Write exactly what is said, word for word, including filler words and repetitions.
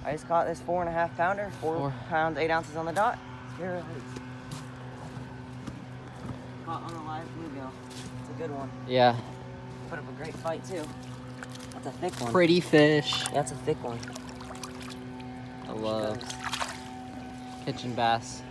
I just caught this four and a half pounder, four, four. pounds, eight ounces on the dot. Here it is. Caught on a live bluegill. It's a good one. Yeah. Put up a great fight too. That's a thick one. Pretty fish. Yeah, that's a thick one. I love catching bass